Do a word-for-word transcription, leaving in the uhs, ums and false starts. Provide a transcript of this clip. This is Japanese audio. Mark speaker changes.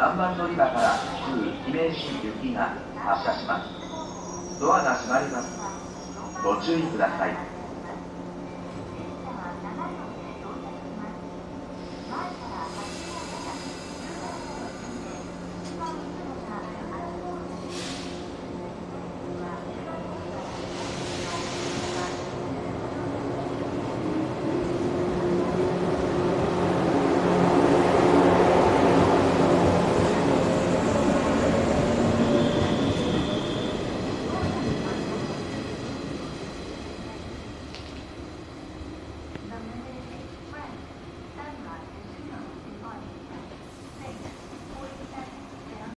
Speaker 1: さんばん乗り場から旧姫路行きが発車します。ドアが閉まります。ご注意ください。